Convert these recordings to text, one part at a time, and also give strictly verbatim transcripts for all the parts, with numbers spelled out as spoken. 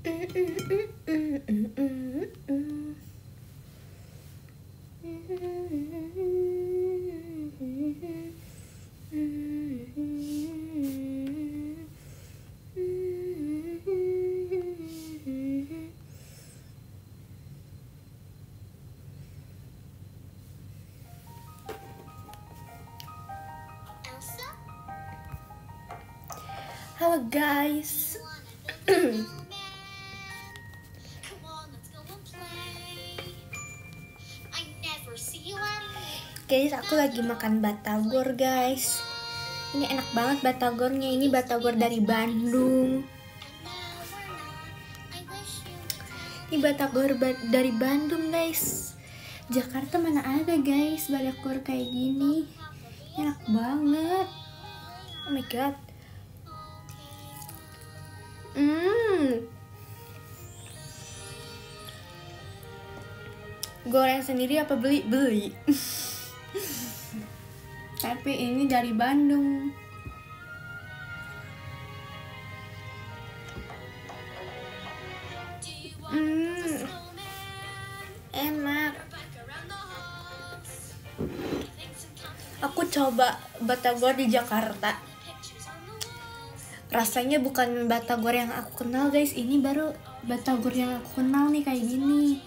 Halo guys. Guys, aku lagi makan batagor guys. Ini enak banget batagornya. Ini batagor dari Bandung. Ini batagor ba dari Bandung guys. Jakarta mana ada guys batagor kayak gini. Enak banget. Oh my god. Hmm. Goreng sendiri apa beli? Beli. Tapi ini dari Bandung. Hmm. Enak. Aku coba batagor di Jakarta. Rasanya bukan batagor yang aku kenal guys. Ini baru batagor yang aku kenal nih kayak gini.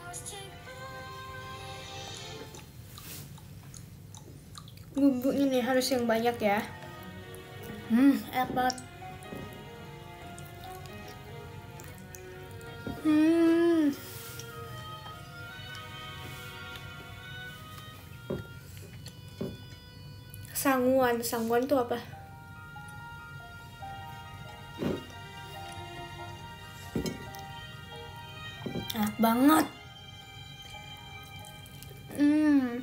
Bumbunya nih harus yang banyak ya. Hmm, enak banget. Hmm. Sanguan, sanguan tuh apa? Enak banget. Hmm.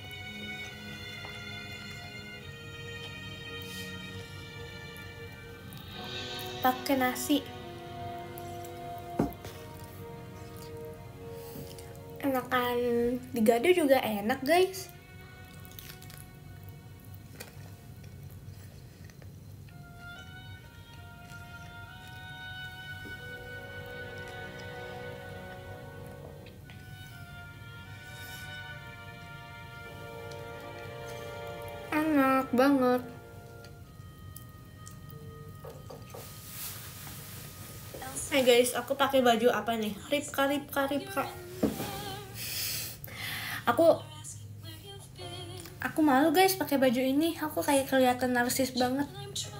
Pakai nasi. Enakan digado juga enak guys. Enak banget. Hai guys, aku pakai baju apa nih? Ripka, Ripka, Ripka. Aku Aku malu guys pakai baju ini. Aku kayak kelihatan narsis banget.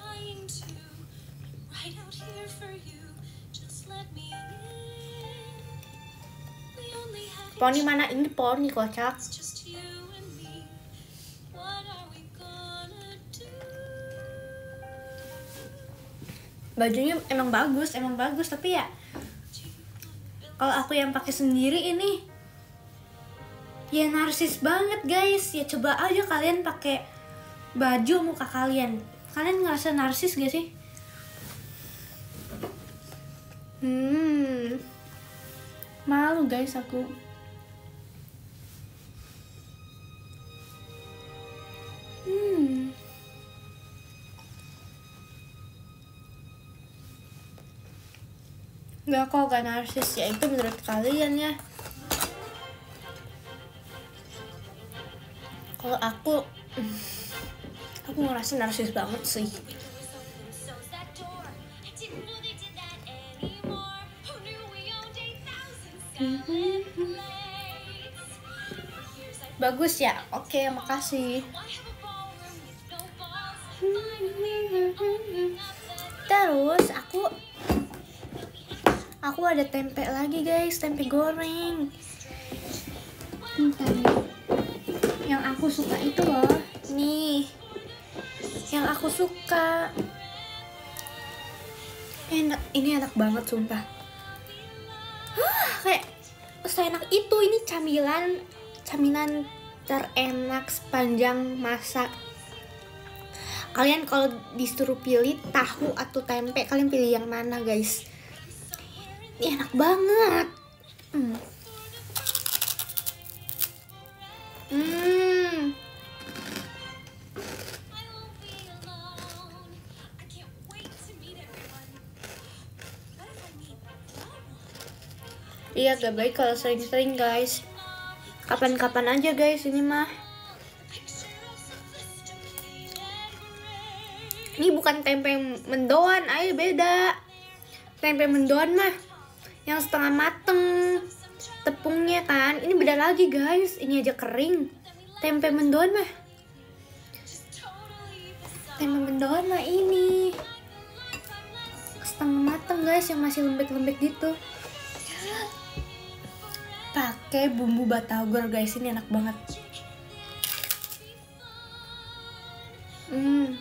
Poni mana? Ini poni kocak. Bajunya emang bagus, emang bagus, tapi ya kalau aku yang pakai sendiri ini ya narsis banget guys. Ya coba aja kalian pakai baju muka kalian. Kalian ngerasa narsis gak sih? Hmm. Malu guys aku. Hmm. Gak kok, gak narsis ya, itu menurut kalian ya. Kalau aku aku ngerasa narsis banget sih. Bagus ya? Oke, makasih. Terus aku Aku ada tempe lagi guys, tempe goreng. Yang aku suka itu loh, nih. Yang aku suka. Enak, ini enak banget sumpah. Hah, kayak seenak itu. Ini camilan, camilan terenak sepanjang masa. Kalian kalau disuruh pilih tahu atau tempe, kalian pilih yang mana guys? Ini enak banget. Hmm. Hmm. Iya, gak baik kalau sering-sering guys. Kapan-kapan aja guys ini mah. Ini bukan tempe mendoan, ayo beda. Tempe mendoan mah yang setengah mateng tepungnya kan. Ini beda lagi guys, ini aja kering. Tempe mendoan mah Tempe mendoan mah ini setengah mateng guys, yang masih lembek-lembek gitu. Pakai bumbu batagor guys, ini enak banget. Hmm.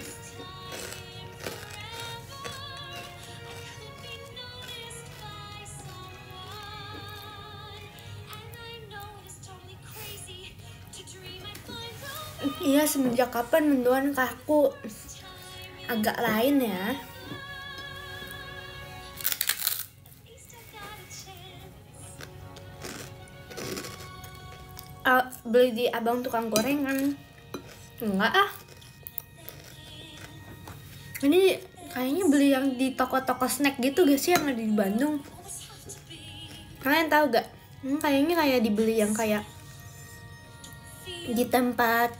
Iya, semenjak kapan mendoan kaku agak lain ya. Uh, beli di abang tukang gorengan enggak ah, ini kayaknya beli yang di toko-toko snack gitu guys sih, yang ada di Bandung. Kalian tahu gak? Hmm, kayaknya kayak dibeli yang kayak di tempat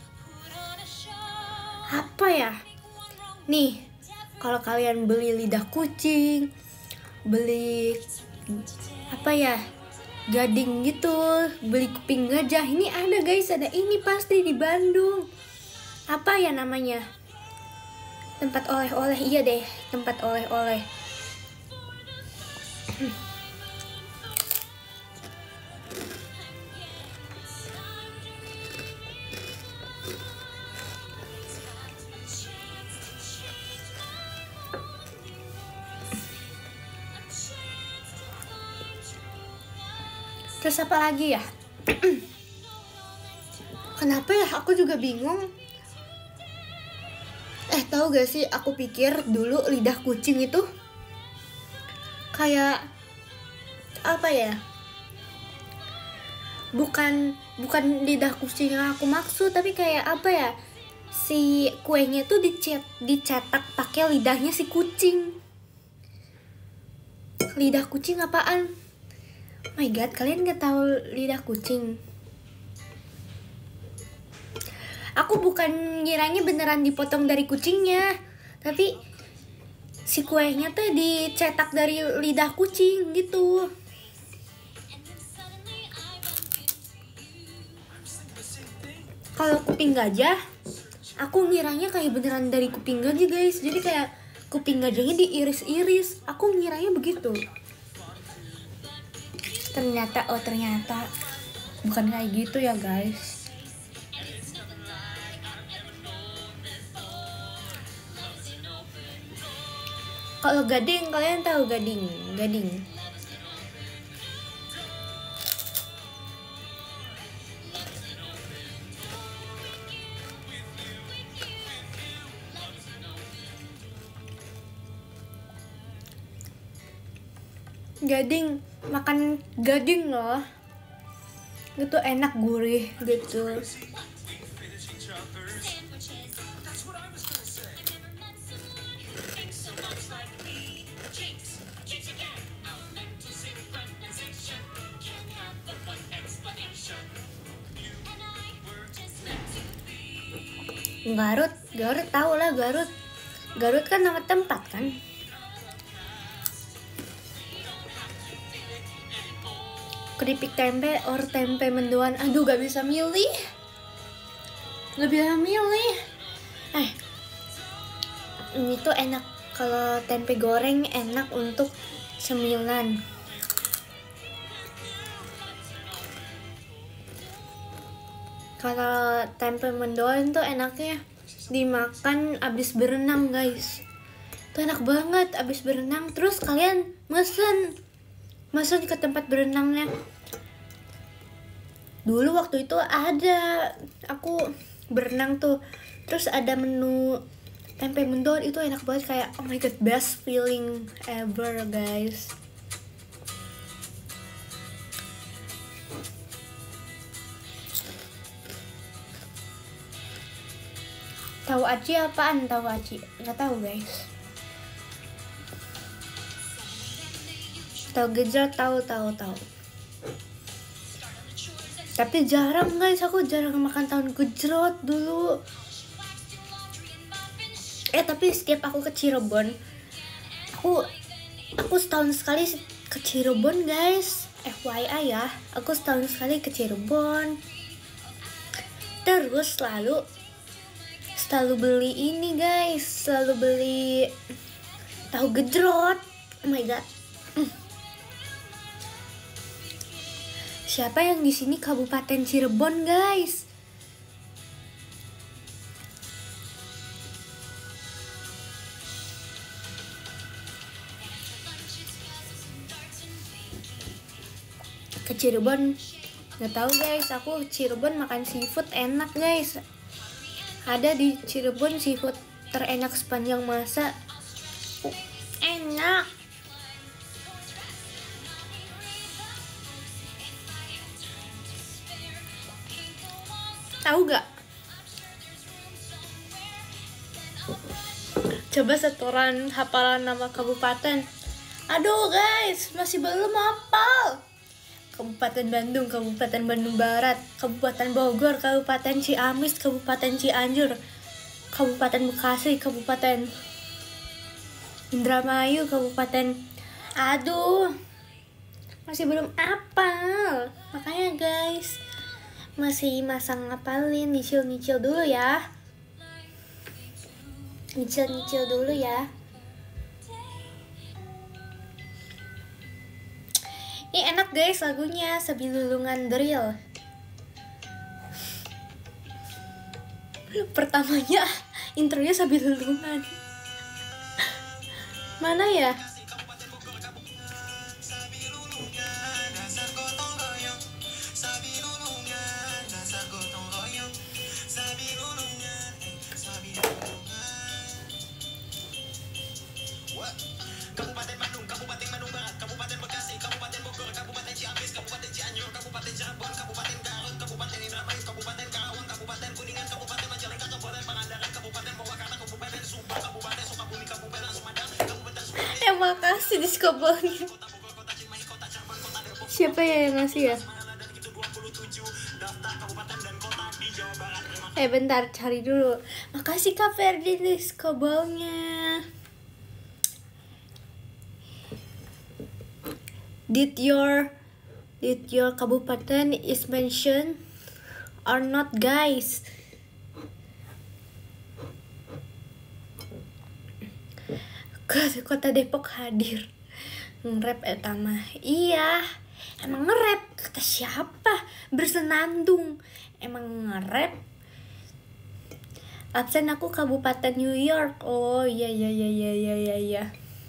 apa ya? Nih, kalau kalian beli lidah kucing, beli apa ya? Gading gitu, beli kuping gajah. Ini ada guys, ada ini pasti di Bandung. Apa ya namanya? Tempat oleh-oleh, iya deh, tempat oleh-oleh. Terus apa lagi ya? Kenapa ya? Aku juga bingung. Eh, tahu gak sih? Aku pikir dulu lidah kucing itu kayak apa ya? Bukan bukan lidah kucing yang aku maksud, tapi kayak apa ya? Si kuenya tuh dicet, dicetak pakai lidahnya si kucing. Lidah kucing apaan? Oh my god, kalian gak tahu lidah kucing? Aku bukan ngiranya beneran dipotong dari kucingnya, tapi si kuenya tuh dicetak dari lidah kucing gitu. Kalau kuping gajah, aku ngiranya kayak beneran dari kuping gajah guys. Jadi kayak kuping gajahnya diiris-iris. Aku ngiranya begitu. Ternyata, oh ternyata bukan kayak gitu ya guys. Kalau gading, kalian tahu gading? Gading. Gading, makan gading loh. Itu enak, gurih gitu. Garut, Garut tahu lah Garut. Garut kan nama tempat kan. Keripik tempe or tempe mendoan, aduh gak bisa milih. Gak bisa milih. Eh, ini tuh enak. Kalau tempe goreng enak untuk cemilan. Kalau tempe mendoan tuh enaknya dimakan abis berenang guys. Itu enak banget abis berenang. Terus kalian mesen Mesen ke tempat berenangnya. Dulu waktu itu ada, aku berenang tuh, terus ada menu tempe mendoan, itu enak banget, kayak oh my god, best feeling ever guys. Tahu aci apaan? Tahu aci? Nggak tahu guys. Tahu gejrot, tahu tahu tahu. Tapi jarang guys, aku jarang makan tahu gejrot dulu. Eh tapi setiap aku ke Cirebon, aku aku setahun sekali ke Cirebon guys. F Y I ya, aku setahun sekali ke Cirebon. Terus selalu selalu beli ini guys, selalu beli tahu gejrot. Oh my god. Siapa yang di sini Kabupaten Cirebon guys? Ke Cirebon, nggak tahu guys. Aku Cirebon makan seafood enak guys. Ada di Cirebon seafood terenak sepanjang masa. Uh, enak. Tahu gak? Coba setoran hafalan nama kabupaten. Aduh guys, masih belum hafal. Kabupaten Bandung, Kabupaten Bandung Barat, Kabupaten Bogor, Kabupaten Ciamis, Kabupaten Cianjur, Kabupaten Bekasi, Kabupaten Indramayu, Kabupaten... Aduh, masih belum hafal. Makanya guys, masih masa ngapalin, nyicil-nyicil dulu ya. Nyicil-nyicil dulu ya. Ini enak guys lagunya, Sabilulungan Drill. Pertamanya intronya Sabilulungan. Mana ya? Kabupaten Bandung, Kabupaten Bandung Barat, Kabupaten Bekasi, Kabupaten Bogor, Kabupaten Ciamis, Kabupaten Cianjur, Kabupaten Cirebon, Kabupaten Garut, Kabupaten Indramayu, Kabupaten Karawang, Kabupaten Kuningan, Kabupaten Majalengka, Kabupaten Pangandaran, Kabupaten Purwakarta, Kabupaten Subang, Kabupaten Sukabumi, Kabupaten Sumedang, Kabupaten Sukabumi. Eh makasih diskobelnya. Siapa ya yang ngasih ya? Eh bentar, cari dulu. Makasih Kak Ferdi diskobelnya. Did your did your kabupaten is mentioned or not guys? Kota Depok hadir nge-rap etama. Iya, emang nge-rap kata siapa? Bersenandung. Emang nge-rap. Absen aku Kabupaten New York. Oh iya iya iya iya iya iya. iya.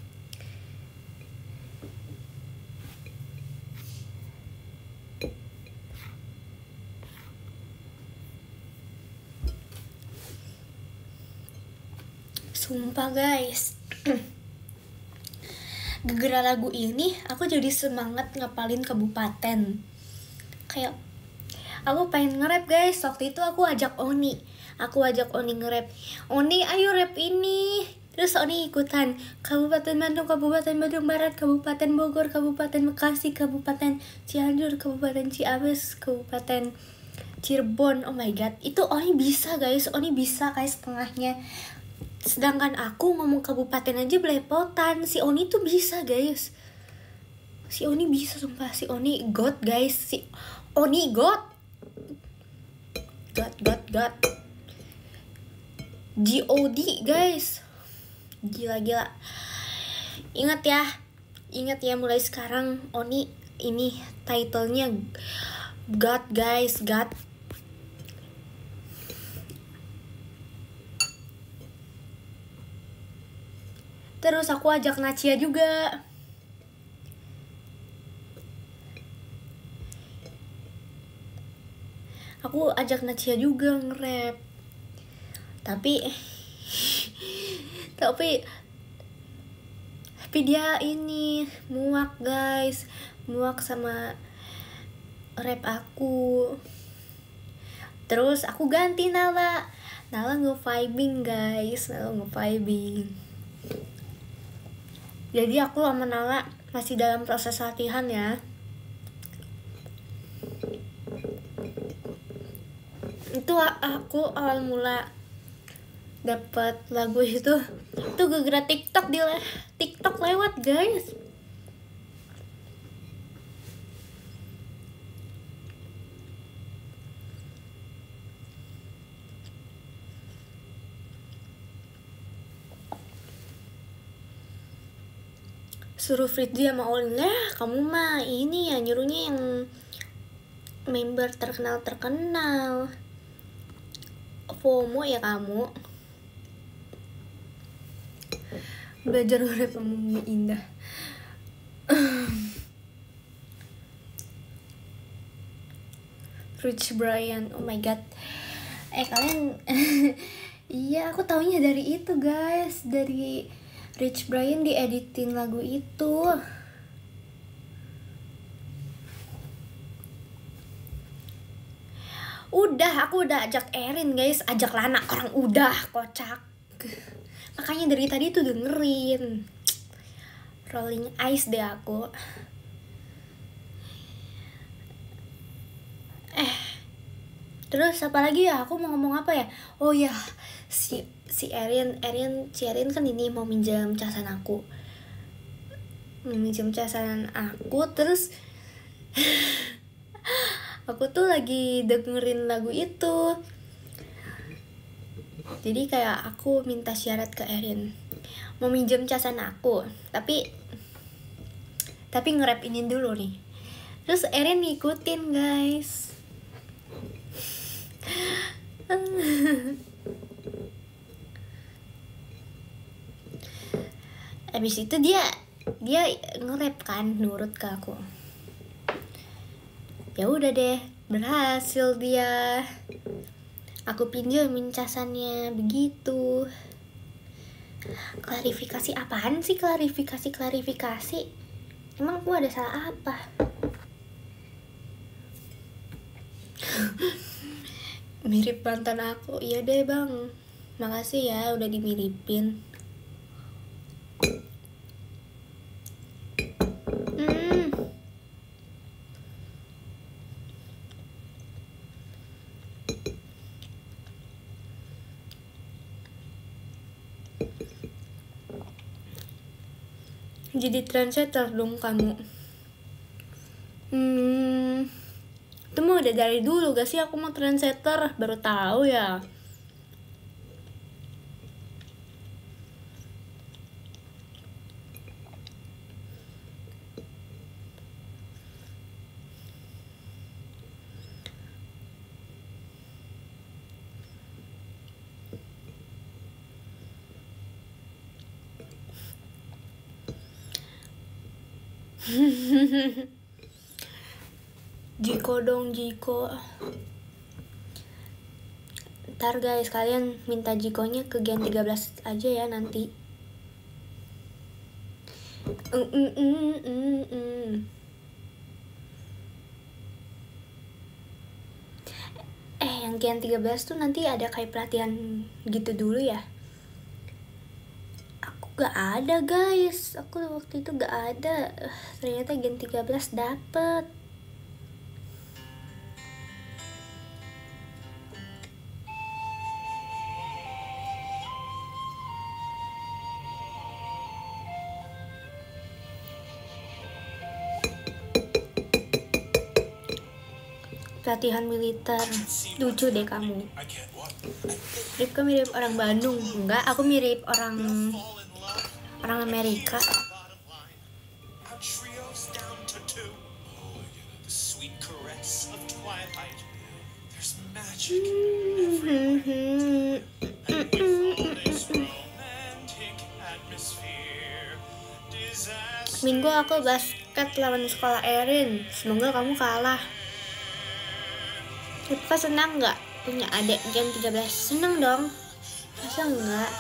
Sumpah guys, gara-gara lagu ini aku jadi semangat ngapalin kabupaten. Kayak aku pengen nge-rap guys. Waktu itu aku ajak Oni, aku ajak Oni nge-rap. Oni ayo rap ini. Terus Oni ikutan. Kabupaten Bandung, Kabupaten Bandung Barat, Kabupaten Bogor, Kabupaten Bekasi, Kabupaten Cianjur, Kabupaten Ciamis, Kabupaten Cirebon. Oh my god, itu Oni bisa guys. Oni bisa kayak setengahnya. Sedangkan aku ngomong kabupaten aja belepotan. Si Oni tuh bisa guys. Si Oni bisa sumpah. Si Oni god guys. Si Oni god. God god god. G O D guys. Gila gila. Ingat ya. Ingat ya mulai sekarang Oni ini titlenya God guys. God. Terus aku ajak Nacia juga. Aku ajak Nacia juga nge-rap. Tapi Tapi Tapi dia ini muak guys. Muak sama rap aku. Terus aku ganti Nala. Nala nge-vibing guys. Nala nge-vibing. Jadi aku sama Nala masih dalam proses latihan ya. Itu aku awal mula dapat lagu itu tuh gara-gara TikTok di TikTok lewat guys. Suruh Fritzi sama Olin, lah kamu mah ini ya nyuruhnya yang member terkenal-terkenal. FOMO ya kamu. Belajar urip kamu indah. Rich Brian, oh my god. Eh kalian, iya aku taunya dari itu guys, dari Rich Brian dieditin lagu itu. Udah, aku udah ajak Erin guys, ajak Lana, orang udah kocak. Makanya dari tadi tuh dengerin Rolling Eyes deh aku. Eh, terus apa lagi ya? Aku mau ngomong apa ya? Oh ya, si si Erin, Erin, si Erin kan ini mau minjam casan aku, mau minjam casan aku, terus aku tuh lagi dengerin lagu itu. Jadi kayak aku minta syarat ke Erin, mau minjem casan aku, tapi tapi nge-rap ini dulu nih. Terus Erin ngikutin guys. Abis itu dia dia nge-rap kan, nurut ke aku. Ya udah deh, berhasil dia. Aku pinjemin casannya begitu. Klarifikasi apaan sih? Klarifikasi klarifikasi. Emang aku ada salah apa? Mirip mantan aku. Iya deh bang, makasih ya udah dimiripin. Hmm. Jadi trendsetter dong kamu. Hmm, itu mah udah dari dulu gak sih aku mau trendsetter, baru tahu ya. Jiko dong Jiko. Ntar guys, kalian minta Jikonya ke Gen tiga belas aja ya nanti. Mm, mm, mm, mm, mm. Eh yang Gen tiga belas tuh nanti ada kayak pelatihan gitu dulu ya. Gak ada guys, aku waktu itu gak ada. Ternyata Gen tiga belas dapet. Pelatihan militer. Lucu deh kamu. Ripka mirip orang Bandung. Enggak, aku mirip orang orang Amerika. Minggu aku basket lawan sekolah Erin. Semoga kamu kalah. Ripka senang nggak punya adik Gen tiga belas? Senang dong. Masa enggak?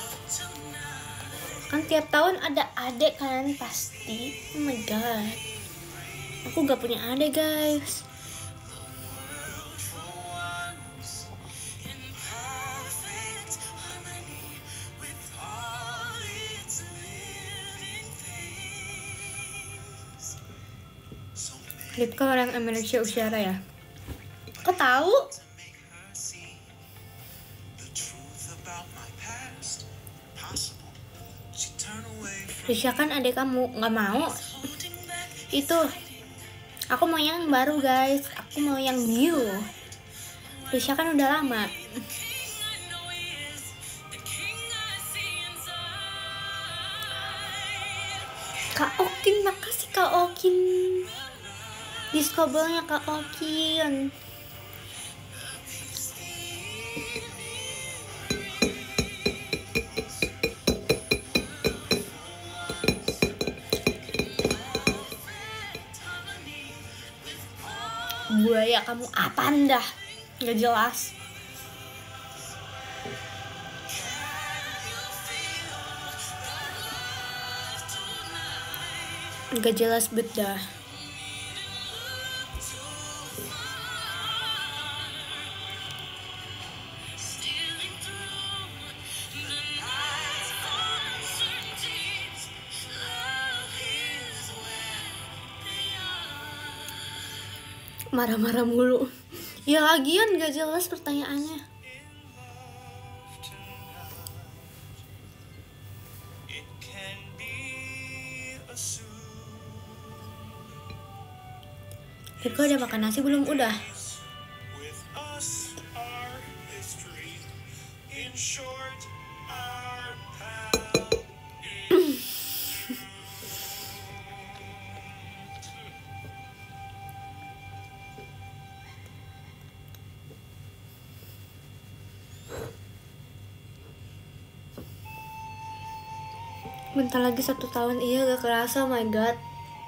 Kan tiap tahun ada adik kan pasti. Oh my god, aku gak punya adik guys. Ripka orang Indonesia Usyara ya. Kok tahu? Risha kan adik kamu, nggak mau. Itu, aku mau yang baru guys. Aku mau yang new. Risha kan udah lama. Kak Okin, makasih Kak Okin. Discovernya Kak Okin. Buaya kamu apaan dah? Gak jelas. Gak jelas bedah. Marah-marah mulu. Ya lagian gak jelas pertanyaannya. Riko udah makan nasi belum? Udah. Bentar lagi satu tahun, iya gak kerasa, oh my god.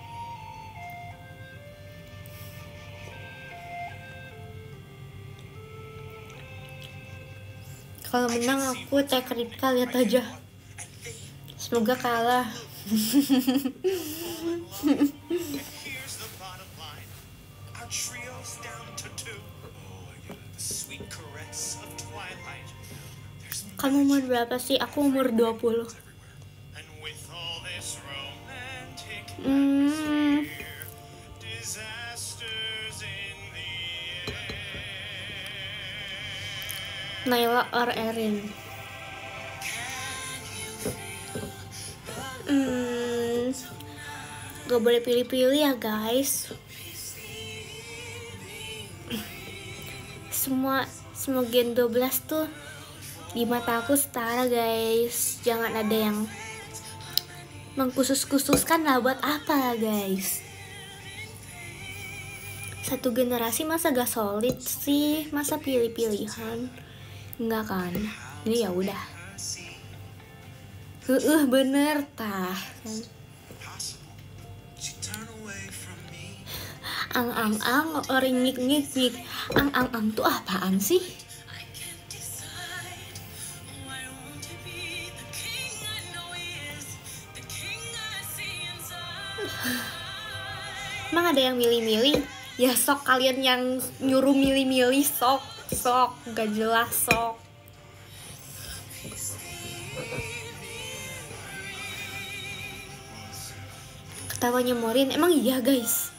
Kalau menang aku tag Ripka, lihat aja. Semoga kalah. Kamu umur berapa sih? Aku umur dua puluh. Hmm. Naila or Erin? Hmm. Gak boleh pilih-pilih ya guys. Semua semua gen dua belas tuh di mata aku setara guys. Jangan ada yang mengkhusus-khususkan lah, buat apa guys? Satu generasi masa gak solid sih? Masa pilih-pilihan? Enggak kan? Ini ya udah. Heeh, bener tah. Ang ang ang orang ngik ngik ngik. Ang ang ang tuh apaan sih? Emang ada yang milih-milih? Ya sok kalian yang nyuruh milih-milih, sok sok gak jelas sok. Ketawanya Morin, emang iya guys?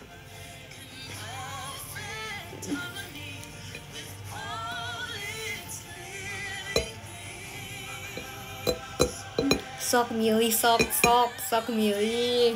Sok milih, sok sok sok milih.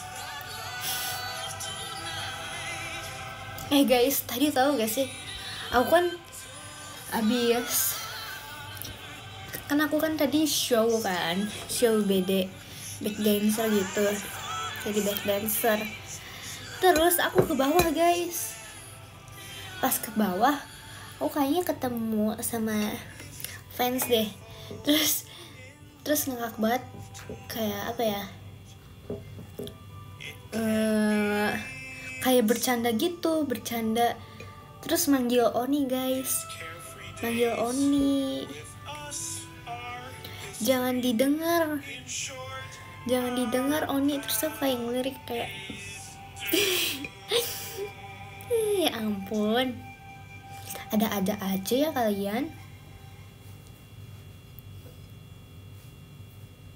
Eh guys, tadi tahu gak sih? Aku kan abis kan aku kan tadi show kan, show B D, back dancer gitu. Jadi back dancer. Terus aku ke bawah guys. Pas ke bawah, aku kayaknya ketemu sama fans deh. Terus terus ngakak banget, kayak apa ya? Uh, kayak bercanda gitu, bercanda. Terus manggil Oni guys, manggil Oni. Jangan didengar, jangan didengar Oni. Terus aku kayak ngelirik kayak ya ampun, ada-ada aja ya kalian.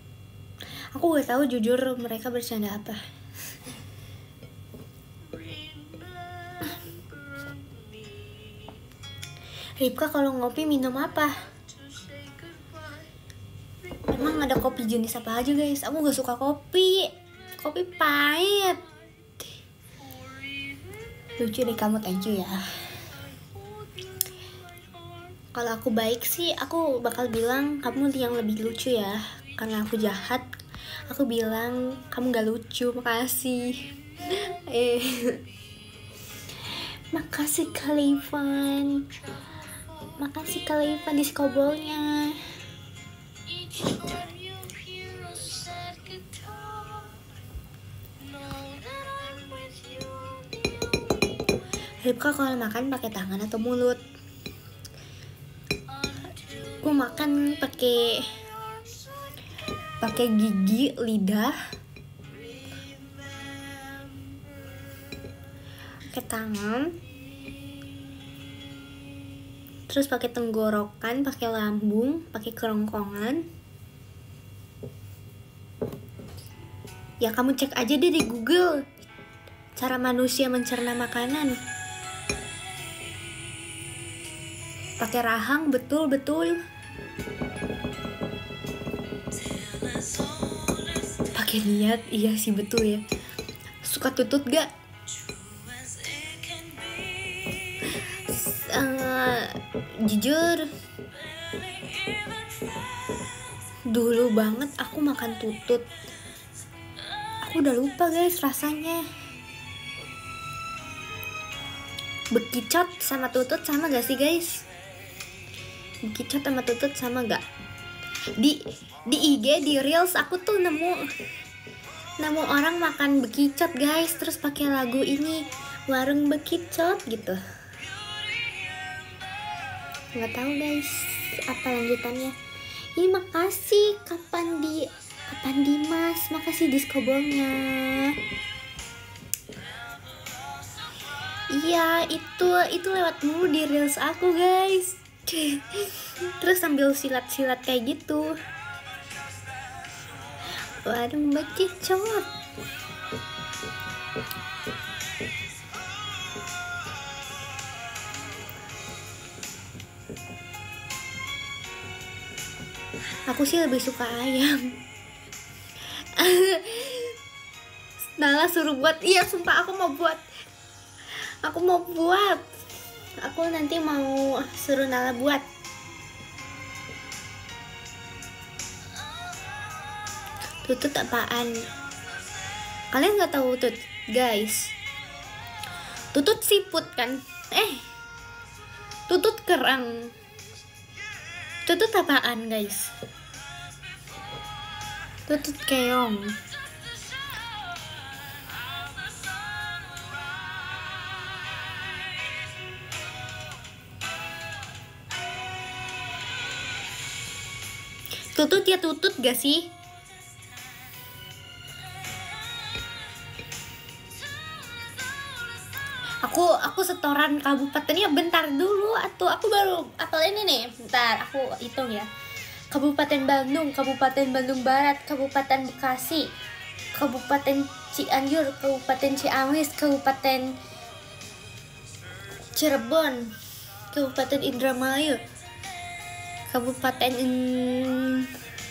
Aku gak tahu jujur mereka bercanda apa. Ripka kalau ngopi minum apa? Emang ada kopi jenis apa aja guys? Aku gak suka kopi. Kopi pahit. Lucu deh kamu, thank you ya. Kalau aku baik sih, aku bakal bilang kamu yang lebih lucu ya. Karena aku jahat, aku bilang kamu gak lucu, makasih. eh Makasih Kalivan. Makasih Kalivan di skobolnya. Ripka kalau makan pakai tangan atau mulut? Aku makan pakai pakai gigi, lidah, pakai tangan, terus pakai tenggorokan, pakai lambung, pakai kerongkongan. Ya kamu cek aja deh di Google cara manusia mencerna makanan. Pakai rahang, betul-betul. Pakai niat, iya sih betul ya. Suka tutut gak? Uh, jujur, dulu banget aku makan tutut. Aku udah lupa guys rasanya. Bekicot sama tutut sama gak sih guys? Bekicot sama tutut sama gak? Di di I G, di Reels aku tuh nemu nemu orang makan bekicot guys, terus pakai lagu ini, warung bekicot gitu. Nggak tahu guys apa lanjutannya. Ini makasih kapan di kapan Dimas, makasih diskobolnya. Iya itu itu lewat mulu di Reels aku guys. Terus sambil silat-silat kayak gitu. Warung bekicot. Aku sih lebih suka ayam. Nala suruh buat. Iya sumpah aku mau buat. Aku mau buat. Aku nanti mau suruh Nala buat. Tutut apaan? Kalian nggak tahu tutut, guys? Tutut siput kan? Eh, tutut kerang. Tutut apaan, guys? Tutut keong. Tutut ya tutut gak sih? Aku aku setoran kabupatennya bentar dulu atau aku baru apal ini nih. Bentar, aku hitung ya. Kabupaten Bandung, Kabupaten Bandung Barat, Kabupaten Bekasi, Kabupaten Cianjur, Kabupaten Ciamis, Kabupaten Cirebon, Kabupaten Indramayu, Kabupaten in...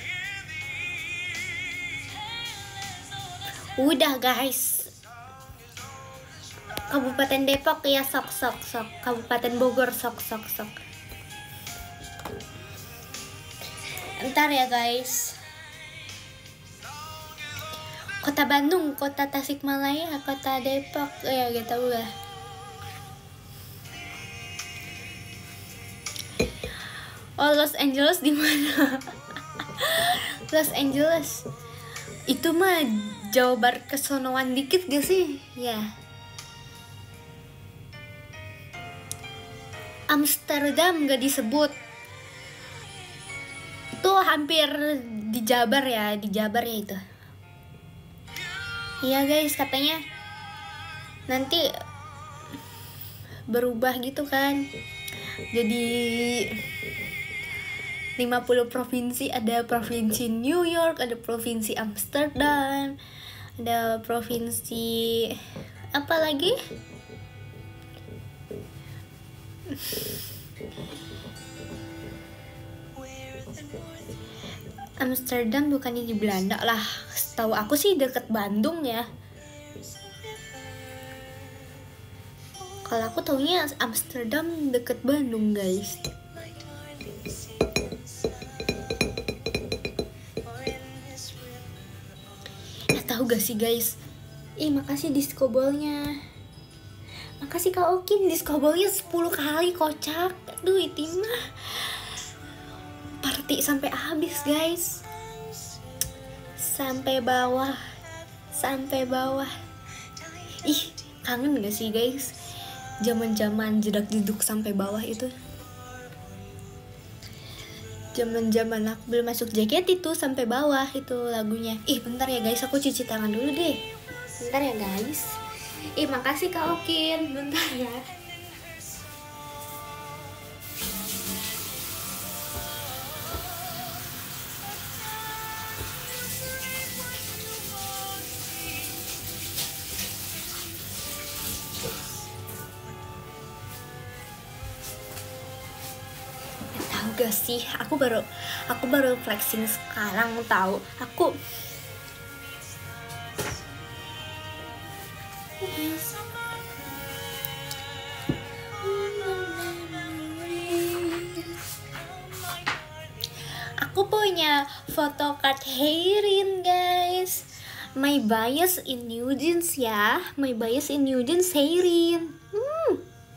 Udah guys. Kabupaten Depok ya sok sok sok. Kabupaten Bogor sok sok sok. Ntar ya guys. Kota Bandung, Kota Tasikmalaya, Kota Depok, ya gitu lah. Oh, Los Angeles di mana? Los Angeles. Itu mah Jawa Barat kesonoan dikit gak sih? Ya. Amsterdam gak disebut. Itu hampir di Jabar ya, di Jabar ya itu. Iya guys, katanya nanti berubah gitu kan. Jadi lima puluh provinsi, ada provinsi New York, ada provinsi Amsterdam, ada provinsi apa lagi? Amsterdam bukannya di Belanda lah. Setahu aku sih deket Bandung ya. Kalau aku taunya Amsterdam deket Bandung guys. Eh tahu gak sih guys? Ih makasih disco ballnya. Makasih Kak Okin, disco ballnya sepuluh kali kocak. Aduh itu mah party sampai habis guys. Sampai bawah. Sampai bawah. Ih kangen gak sih guys? Zaman-zaman jedak jeduk sampai bawah itu. Zaman-zaman aku belum masuk J K T itu sampai bawah itu lagunya. Ih bentar ya guys, aku cuci tangan dulu deh. Bentar ya guys. Ih makasih Kak Okin, bentar ya. Tahu gak sih, aku baru aku baru flexing sekarang tahu. Aku Aku punya photocard Heirin guys. My bias in New Jeans ya. My bias in New Jeans Heirin. Hmm.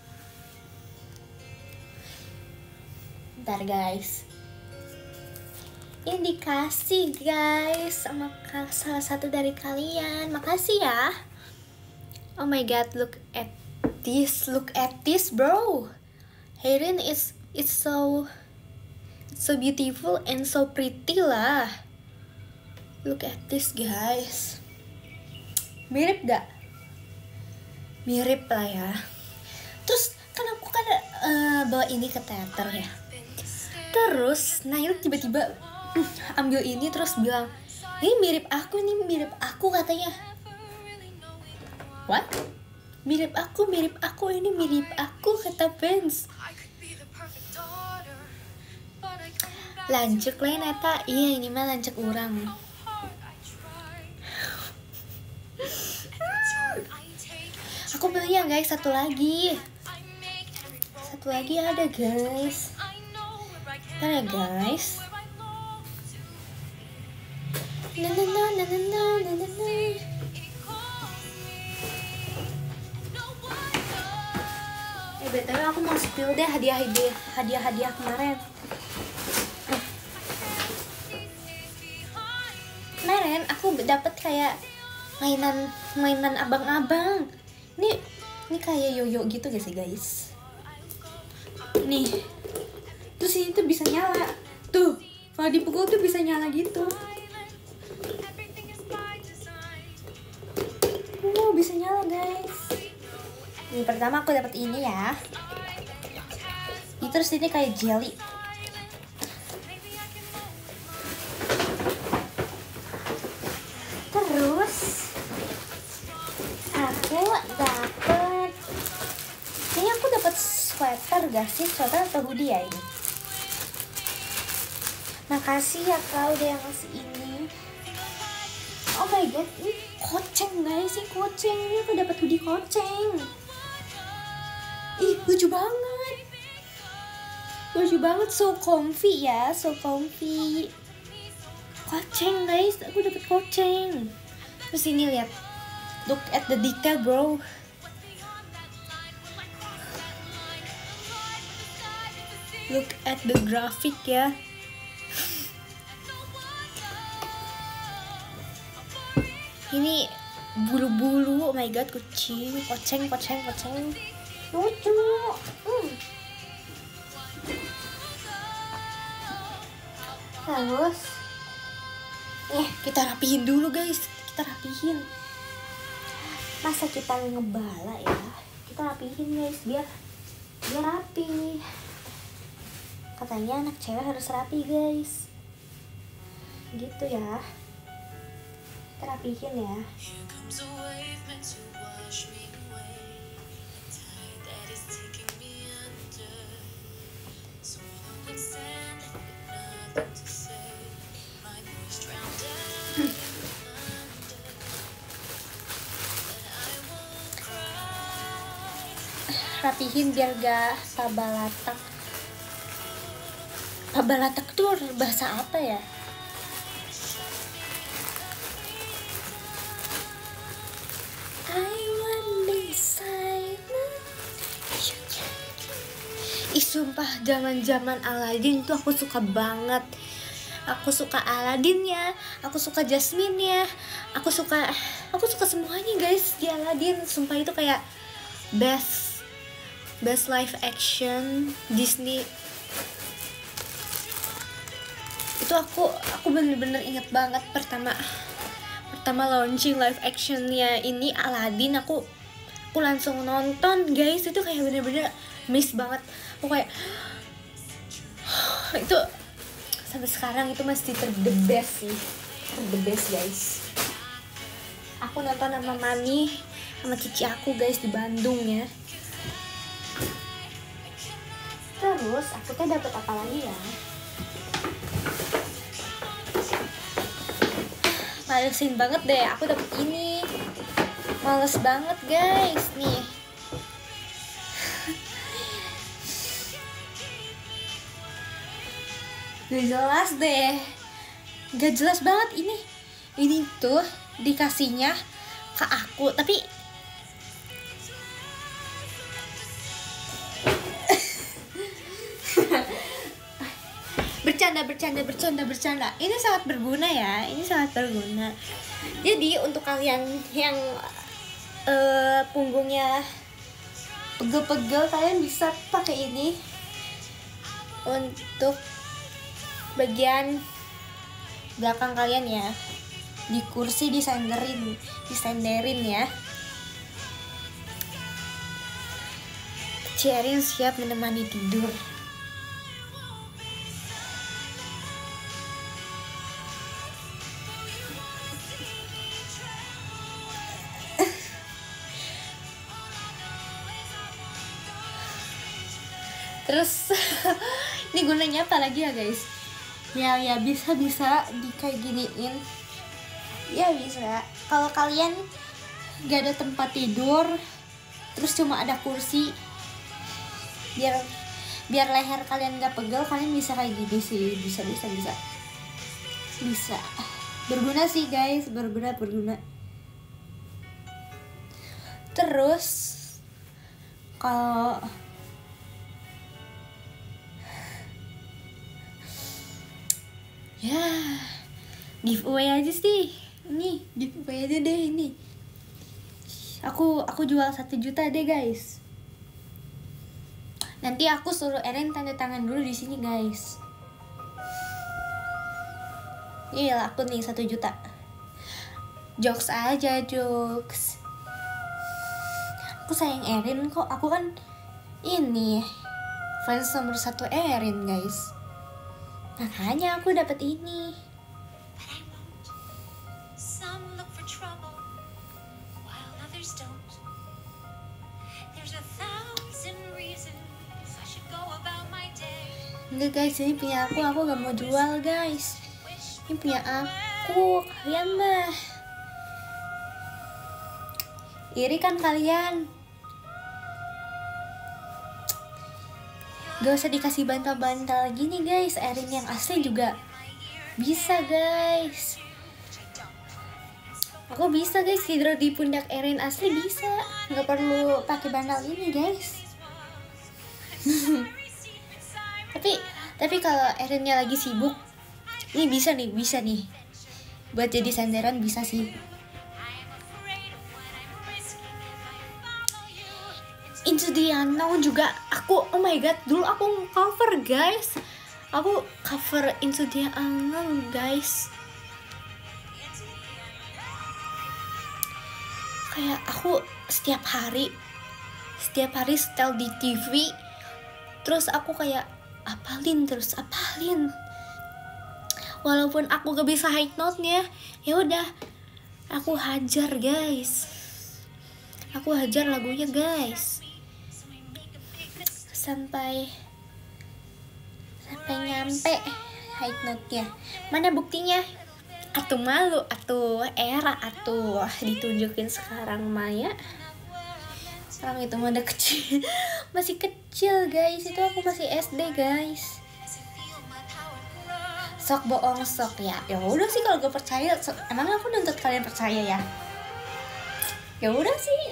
Bentar guys. Ini dikasih guys sama salah satu dari kalian. Makasih ya. Oh my god, look at this. Look at this bro. Heirin is it's so so beautiful and so pretty lah. Look at this guys. Mirip gak? Mirip lah ya. Terus kan aku kan uh, bawa ini ke teater ya. Terus Nail tiba-tiba uh, ambil ini terus bilang, ini mirip aku, ini mirip aku katanya. What? Mirip aku, mirip aku, ini mirip aku kata fans. Lancek lain eta. Iya ini mah lancek urang. Aku beli ya guys, satu lagi. Satu lagi ada guys. Ntar ya guys. Na na na na na na na na na. Eh B T W aku mau spill deh hadiah-hadiah hadiah-hadiah kemarin. Kemarin aku dapet kayak mainan mainan abang-abang. Ini ini kayak yoyo gitu gak sih guys? Nih. Terus ini tuh bisa nyala. Tuh, kalau dipukul tuh bisa nyala gitu. Oh, bisa nyala guys. Ini pertama aku dapat ini ya. Ini terus ini kayak jelly. Terus aku dapet, kayaknya aku dapet sweater gak sih? Sweater atau hoodie ya ini? Makasih ya kau udah yang ngasih ini. Oh my god, ini koceng guys, ini koceng. Ini aku dapet hoodie koceng. Ih lucu banget. Lucu banget, so comfy ya, so comfy. Koceng guys, aku dapet koceng. Terus ini lihat, look at the detail bro. Look at the graphic ya. Ini bulu-bulu, oh my god, kucing, koceng, koceng, koceng. Lucu. Hmm. Terus eh kita rapihin dulu guys, kita rapihin. Masa kita ngebala ya, kita rapihin guys biar biar rapi. Katanya anak cewek harus rapi guys, gitu ya. Kita rapihin ya. rapihin biar gak pabalatak. Pabalatak tuh bahasa apa ya? I want inside. Ih sumpah, zaman-zaman Aladdin tuh aku suka banget. Aku suka Aladdinnya, aku suka Jasmine-nya, aku suka aku suka semuanya guys di Aladdin. Sumpah itu kayak best best live action Disney. Itu aku aku bener-bener inget banget pertama pertama launching live actionnya ini Aladdin, aku aku langsung nonton guys. Itu kayak bener-bener miss banget. Aku kayak itu sampai sekarang itu masih ter the best sih, ter the best guys. Aku nonton sama mami sama cici aku guys di Bandung ya. Terus aku tuh dapet apa lagi ya? Malesin banget deh, aku dapet ini. Males banget guys nih. Gak jelas deh, gak jelas banget ini. Ini tuh dikasihnya ke aku, tapi bercanda bercanda bercanda bercanda ini sangat berguna ya, ini sangat berguna. Jadi untuk kalian yang uh, punggungnya pegel-pegel, kalian bisa pakai ini untuk bagian belakang kalian ya, di kursi disenderin disenderin ya. Cerin siap menemani tidur. Terus ini gunanya apa lagi ya guys? Ya ya bisa bisa di kayak giniin. Ya bisa. Kalau kalian gak ada tempat tidur, terus cuma ada kursi, biar biar leher kalian gak pegel, kalian bisa kayak gini sih. Bisa bisa bisa. Bisa. Berguna sih guys, berguna berguna. Terus kalau ya giveaway aja sih, ini giveaway aja deh ini. Aku aku jual satu juta deh guys. Nanti aku suruh Erin tanda tangan dulu di sini guys. Iya aku nih satu juta. Jokes aja jokes. Aku sayang Erin kok. Aku kan ini fans nomor satu Erin guys. Makanya aku dapat ini. Enggak guys, ini punya aku, aku gak mau jual guys. Ini punya aku, kalian mah iri kan kalian? Gak usah dikasih bantal-bantal gini guys. Erin yang asli juga bisa guys. Aku bisa guys tidur di pundak Erin asli bisa. Gak perlu pakai bantal ini guys. Tapi tapi kalau Erinnya lagi sibuk, ini bisa nih, bisa nih. Buat jadi sandaran bisa sih. Into the Unknown juga aku, oh my god, dulu aku cover guys. Aku cover Into the Unknown guys. Kayak aku setiap hari setiap hari setel di T V, terus aku kayak apalin terus apalin. Walaupun aku gak bisa high note-nya, ya udah aku hajar guys. Aku hajar lagunya guys. Sampai sampai nyampe high note-nya. Mana buktinya? Atuh malu, atuh era, atuh ditunjukin sekarang Maya. Sekarang itu mah udah kecil, masih kecil guys, itu aku masih S D guys. Sok bohong sok ya. Ya udah sih kalau gue percaya, sok, emang aku nuntut kalian percaya ya? Ya udah sih.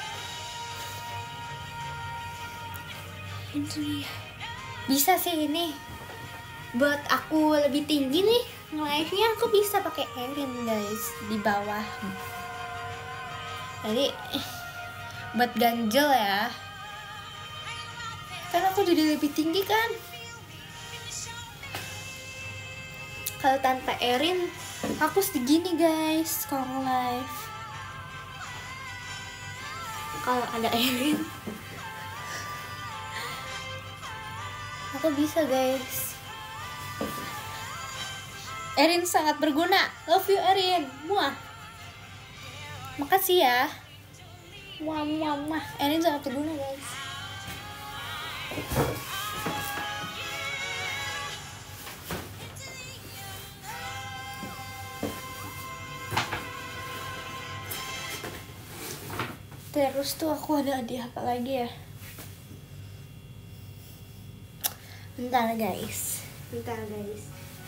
Ini bisa sih ini. Buat aku lebih tinggi nih nge-live-nya, aku bisa pakai Erin guys di bawah. Jadi buat ganjel ya. Kan aku jadi lebih tinggi kan. Kalau tanpa Erin aku segini guys kalau live. Kalau ada Erin aku bisa guys. Erin sangat berguna. Love you Erin. Muah. Makasih ya. Muah muah muah. Erin sangat berguna guys. Terus tuh aku ada hadiah apa lagi ya? Bentar guys, bentar guys.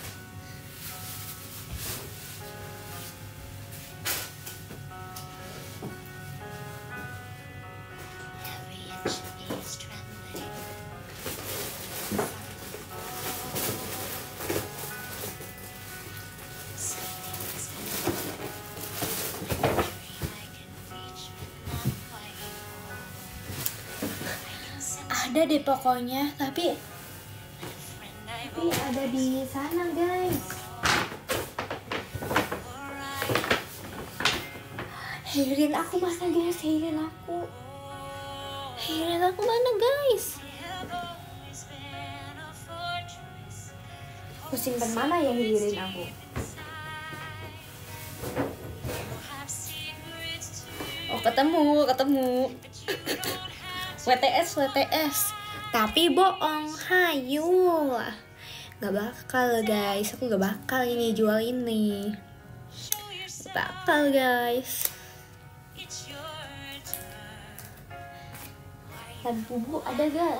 Ada deh pokoknya, tapi tapi ada di sana guys. Heirin aku mana guys? Heirin aku, Heirin aku mana guys? Aku simpan mana ya Heirin aku? Oh ketemu, ketemu. W T S, W T S, tapi bohong, hayu, gak bakal guys, aku gak bakal ini jual ini, gak bakal guys. Dan bubu ada gak?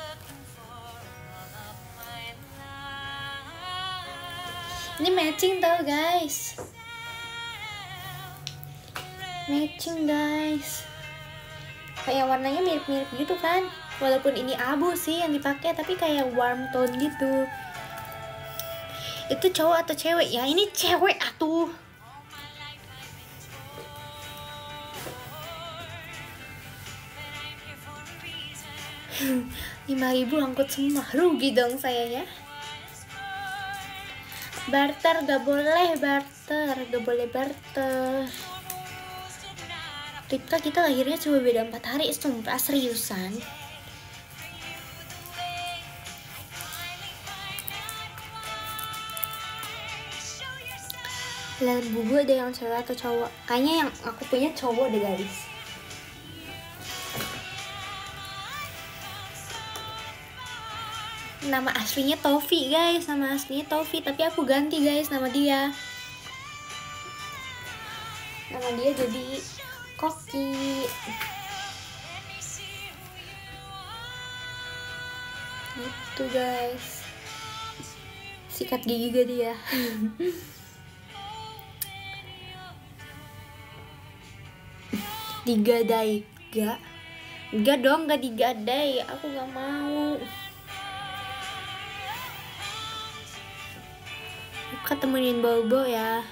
Ini matching tau guys, matching guys. Kayak warnanya mirip-mirip gitu kan, walaupun ini abu sih yang dipakai, tapi kayak warm tone gitu. Itu cowok atau cewek ya? Ini cewek atuh. lima ribu angkut semua, rugi dong saya ya. Barter gak boleh, barter gak boleh barter. Ripka kita lahirnya cuma beda empat hari, sumpah seriusan. Lihat bubu ada yang cewek atau cowok? Kayaknya yang aku punya cowok deh guys. Nama aslinya Tofi guys, nama aslinya Tofi, tapi aku ganti guys nama dia. Nama dia jadi Koki. Gitu guys. Sikat gigi gak dia? Digadai gak? Gak dong, gak digadai. Aku gak mau. Aku temenin Bobo ya.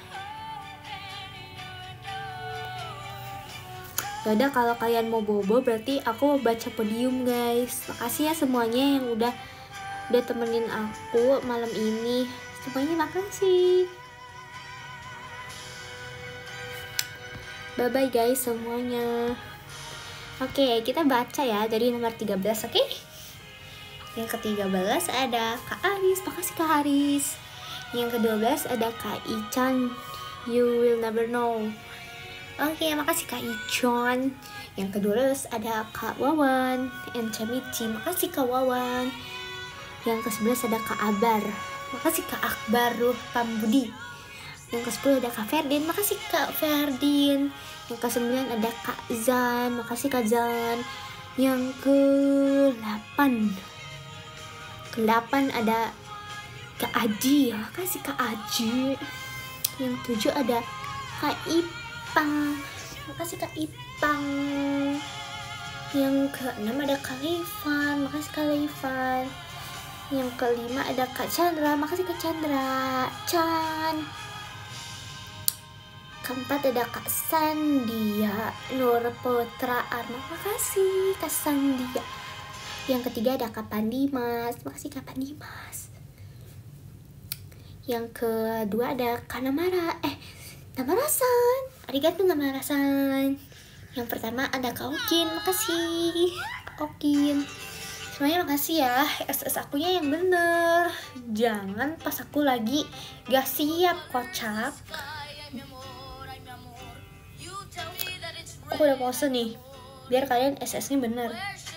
Yaudah kalau kalian mau bobo berarti aku baca podium guys. Makasih ya semuanya yang udah udah temenin aku malam ini. Semuanya makasih. Bye bye guys semuanya. Oke kita baca ya dari nomor tiga belas, oke? Yang ke tiga belas ada Kak Aris. Makasih Kak Aris. Yang ke dua belas ada Kak Ichan. You will never know. Oke, makasih Kak Icon. Yang kedua ada Kak Wawan and Camici. Makasih Kak Wawan. Yang ke sebelas ada Kak Abar. Makasih Kak Akbar Ruh Pambudi. Yang ke sepuluh ada Kak Ferdin. Makasih Kak Ferdin. Yang ke sembilan ada Kak Zan. Makasih Kak Zan. Yang ke delapan ke delapan ada Kak Aji ya, kasih Kak Aji. Yang tujuh ada Kak Ipang, makasih Kak Ipang. Yang keenam ada Kak Levan, makasih Kak Levan. Yang kelima ada Kak Chandra, makasih Kak Chandra Chan. Keempat ada Kak Sandia Nur Putra Arma, makasih Kak Sandia. Yang ketiga ada Kak Pandimas, makasih Kak Pandimas. Yang kedua ada Kak Namara, eh Namara-san, arigatou Namara-san. Yang pertama ada Kak Okin, makasih Kak Okin. Semuanya makasih ya, S S akunya yang bener. Jangan pas aku lagi gak siap, kocak. Aku udah pause nih, biar kalian S S-nya bener.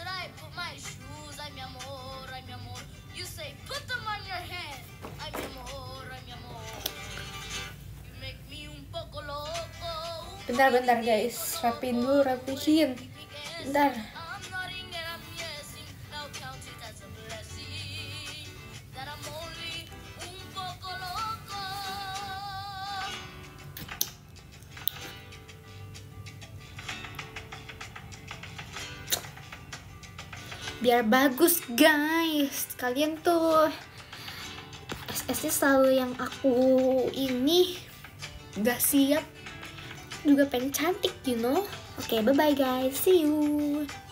Bentar-bentar guys, rapiin dulu, rapihin. Bentar. Biar bagus guys, kalian tuh S S-nya selalu yang aku ini gak siap juga pengen cantik, you know. Oke, okay, bye bye guys, see you.